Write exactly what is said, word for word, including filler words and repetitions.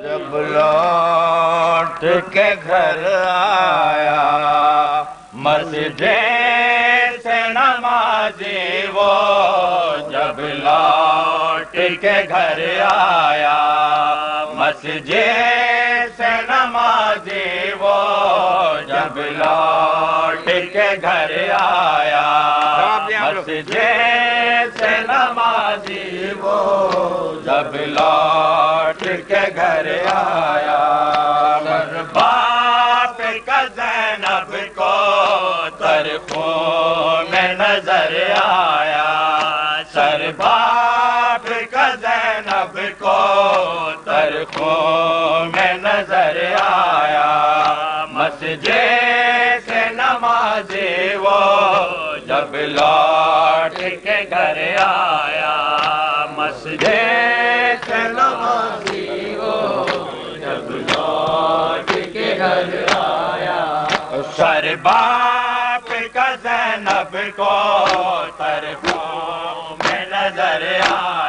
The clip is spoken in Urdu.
جب لوٹ کے گھر آیا مسجد سے نمازی وہ، جب لوٹ کے گھر آیا مسجد سے نمازی وہ، جب لوٹ کے گھر آیا مسجد سے نمازی وہ، جب لوٹ کے گھر آیا باپ کا زینب کو تر خون میں نظر آیا، سر باپ کا زینب کو تر خون میں نظر آیا، مسجد سے نمازی وہ، جب لوٹ کے گھر آیا مسجد سے نمازی وہ، جب لوٹ کے گھر آیا، سر باپ کا زینب کو تر خون میں نظر آیا،